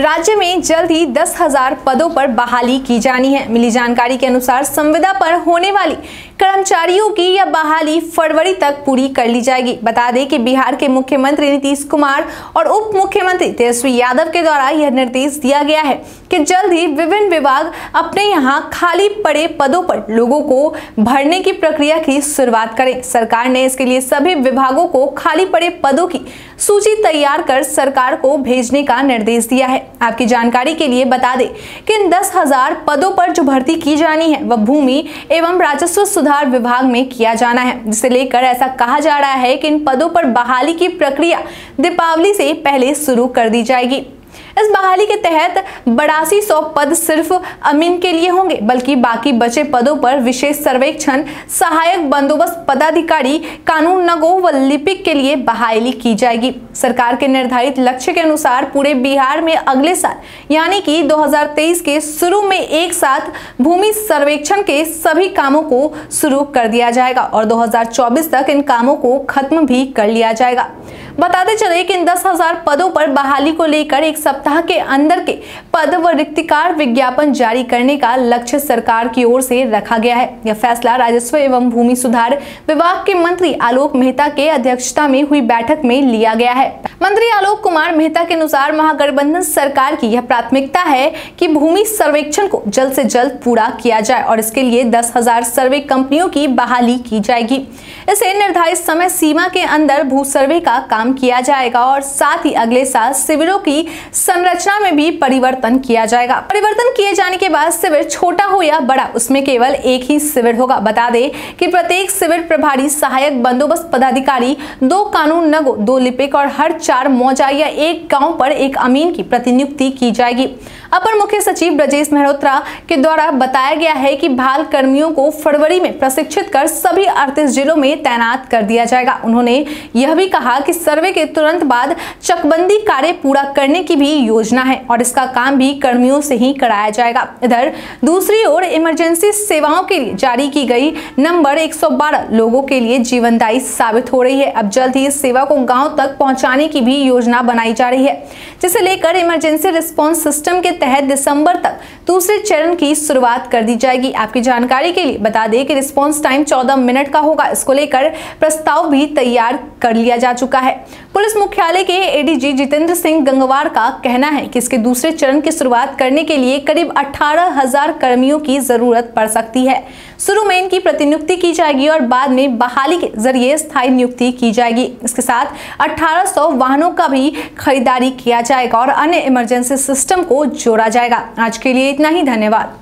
राज्य में जल्द ही 10,000 पदों पर बहाली की जानी है। मिली जानकारी के अनुसार संविदा पर होने वाली कर्मचारियों की यह बहाली फरवरी तक पूरी कर ली जाएगी। बता दें कि बिहार के मुख्यमंत्री नीतीश कुमार और उप मुख्यमंत्री तेजस्वी यादव के द्वारा यह निर्देश दिया गया है कि जल्द ही विभिन्न विभाग अपने यहां खाली पड़े पदों पर लोगों को भरने की प्रक्रिया की शुरुआत करें। सरकार ने इसके लिए सभी विभागों को खाली पड़े पदों की सूची तैयार कर सरकार को भेजने का निर्देश दिया है। आपकी जानकारी के लिए बता दें कि इन 10,000 पदों पर जो भर्ती की जानी है वह भूमि एवं राजस्व सुधार विभाग में किया जाना है, जिसे लेकर ऐसा कहा जा रहा है कि इन पदों पर बहाली की प्रक्रिया दीपावली से पहले शुरू कर दी जाएगी। इस बहाली के तहत 8200 पद सिर्फ अमीन के लिए होंगे, बल्कि बाकी बचे पदों पर विशेष सर्वेक्षण, सहायक बंदोबस्त पदाधिकारी, कानूनगो व लिपिक के लिए बहाली की जाएगी। सरकार के निर्धारित लक्ष्य के अनुसार पूरे बिहार में अगले साल यानी कि 2023 के शुरू में एक साथ भूमि सर्वेक्षण के सभी कामों को शुरू कर दिया जाएगा और 2024 तक इन कामों को खत्म भी कर लिया जाएगा। बताते चले कि इन 10,000 पदों पर बहाली को लेकर एक सप्ताह के अंदर के पद व रिक्तिकार विज्ञापन जारी करने का लक्ष्य सरकार की ओर से रखा गया है। यह फैसला राजस्व एवं भूमि सुधार विभाग के मंत्री आलोक मेहता के अध्यक्षता में हुई बैठक में लिया गया है। मंत्री आलोक कुमार मेहता के अनुसार महागठबंधन सरकार की यह प्राथमिकता है कि भूमि सर्वेक्षण को जल्द से जल्द पूरा किया जाए और इसके लिए 10,000 सर्वे कंपनियों की बहाली की जाएगी। इसे निर्धारित समय सीमा के अंदर भू सर्वे का काम किया जाएगा और साथ ही अगले साल शिविरों की संरचना में भी परिवर्तन किया जाएगा। परिवर्तन किए जाने के बाद शिविर छोटा हो या बड़ा, उसमें केवल एक ही शिविर होगा। बता दें कि प्रत्येक शिविर प्रभारी, सहायक बंदोबस्त पदाधिकारी, 2 कानूनगो, 2 लिपिक और हर 4 मौजा या एक गांव पर एक अमीन की प्रतिनियुक्ति की जाएगी। अपर मुख्य सचिव ब्रजेश मेहरोत्रा के द्वारा बताया गया है कि बहाल कर्मियों को फरवरी में प्रशिक्षित कर सभी 38 जिलों में तैनात कर दिया जाएगा। उन्होंने यह भी कहा कि सर्वे के तुरंत बाद चकबंदी कार्य पूरा करने की भी योजना है और इसका काम भी कर्मियों से ही कराया जाएगा। इधर दूसरी ओर इमरजेंसी सेवाओं के लिए जारी की गई नंबर 112 लोगों के लिए जीवनदायी साबित हो रही है। अब जल्द ही इस सेवा को गांव तक पहुंचाने की भी योजना बनाई जा रही है, जिसे लेकर इमरजेंसी रिस्पांस सिस्टम के तहत दिसंबर तक दूसरे चरण की शुरुआत कर दी जाएगी। आपकी जानकारी के लिए बता दें कि रिस्पांस टाइम 14 मिनट का होगा। इसको लेकर प्रस्ताव भी तैयार कर लिया जा चुका है। पुलिस मुख्यालय के एडीजी जितेंद्र सिंह गंगवार का कहना है कि इसके दूसरे चरण की शुरुआत करने के लिए करीब 18,000 कर्मियों की जरूरत पड़ सकती है। शुरू में इनकी प्रतिनियुक्ति की जाएगी और बाद में बहाली के जरिए स्थायी नियुक्ति की जाएगी। इसके साथ 1800 वाहनों का भी खरीदारी किया जाएगा और अन्य इमरजेंसी सिस्टम को जोड़ा जाएगा। आज के लिए इतना ही, धन्यवाद।